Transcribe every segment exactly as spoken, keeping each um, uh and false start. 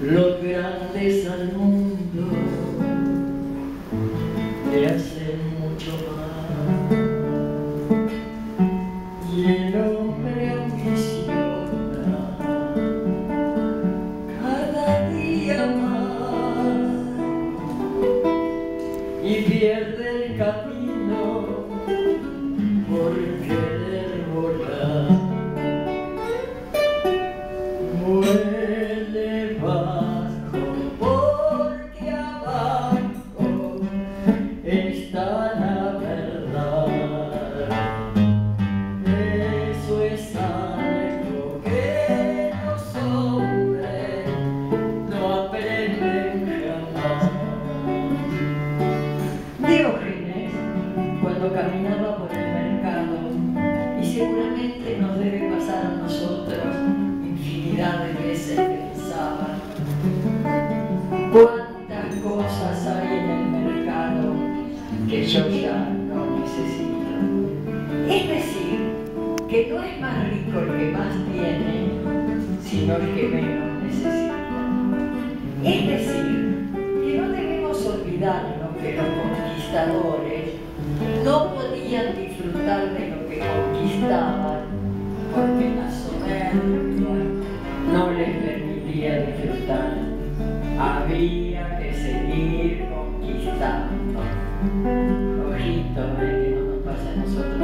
Los grandes al mundo le hacen mucho mal y el hombre ambiciona cada día más y pierde el camino por querer volar. Muere bajo porque abajo está la verdad. Eso es algo que los hombres no aprenden jamás. Diógenes, cuando caminaba por el mercado, y seguramente nos debe pasar a nosotros infinidad de veces, pensaba: cuántas cosas hay en el mercado que yo ya no necesito. Es decir, que no es más rico el que más tiene, sino el que menos necesita. Es decir, que no debemos olvidarnos que los conquistadores no podían disfrutar de lo que conquistaban porque la soberbia no les permitía disfrutar. Había que seguir conquistando. Ojito, eh, que no nos pasa a nosotros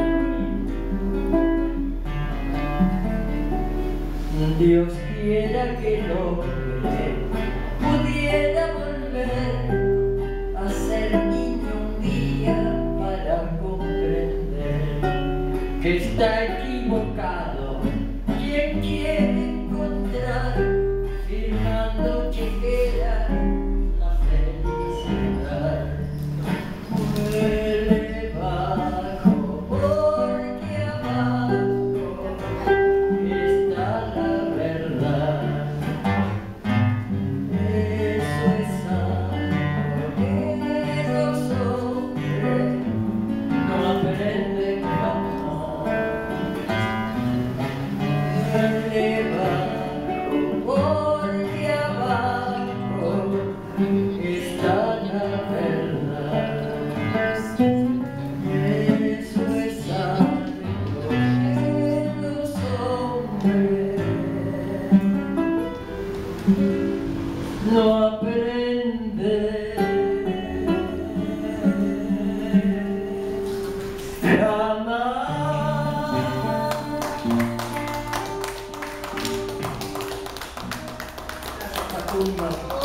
también. Dios quiera que el hombre pudiera volver a ser niño un día para comprender que está equivocado quien quiere encontrar firmando chequera la felicidad. Muere bajo porque abajo está la verdad. Eso es algo que los hombres no aprenden jamás. Muere bajo porque abajo está la verdad. Eso es algo que los hombres no aprenden jamás. Gracias, Facundo.